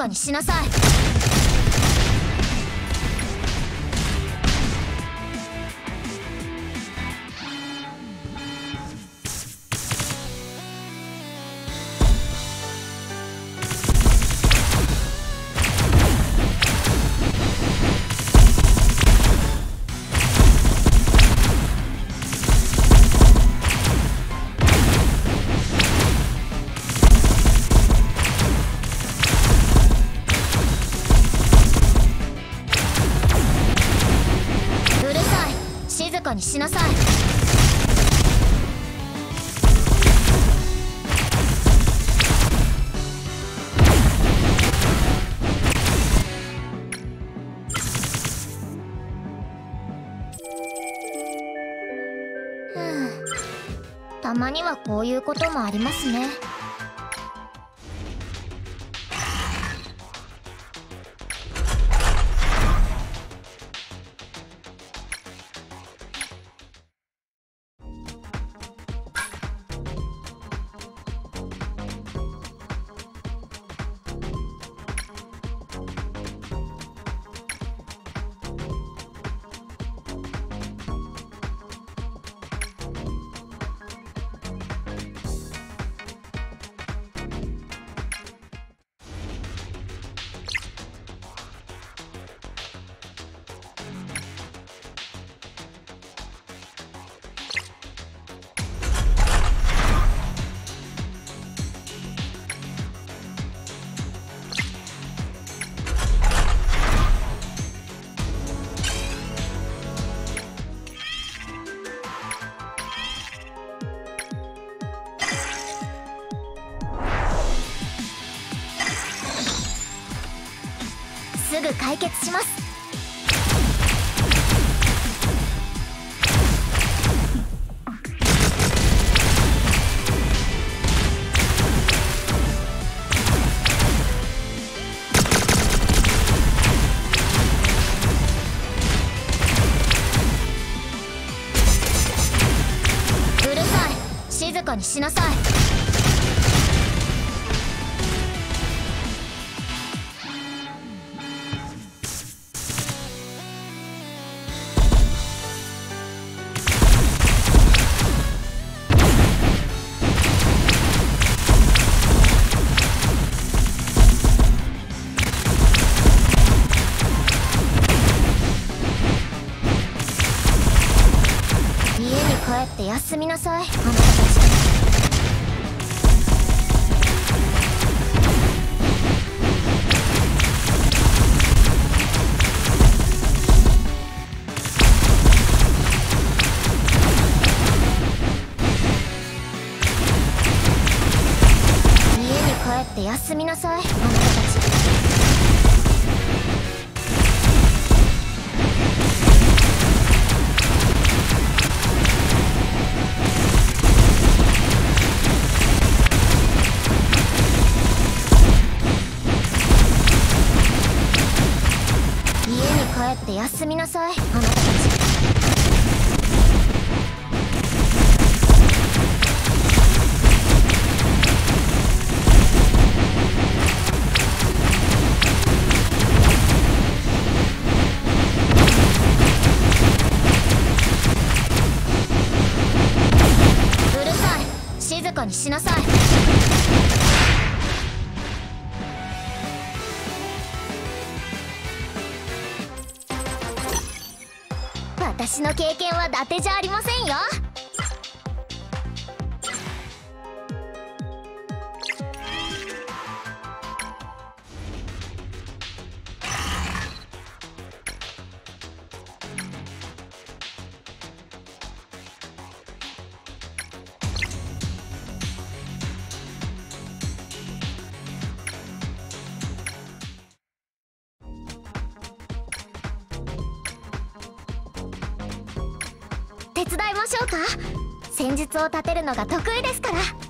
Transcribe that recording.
かにしなさい。静かにしなさい。たまにはこういうこともありますね。すぐ解決します。うるさい。静かにしなさい。帰って休みなさい、あなたたち。家に帰って休みなさい、あなたたち。帰って休みなさい、あなたたち。うるさい。静かにしなさい。私の経験は伊達じゃありませんよ。手伝いましょうか。戦術を立てるのが得意ですから。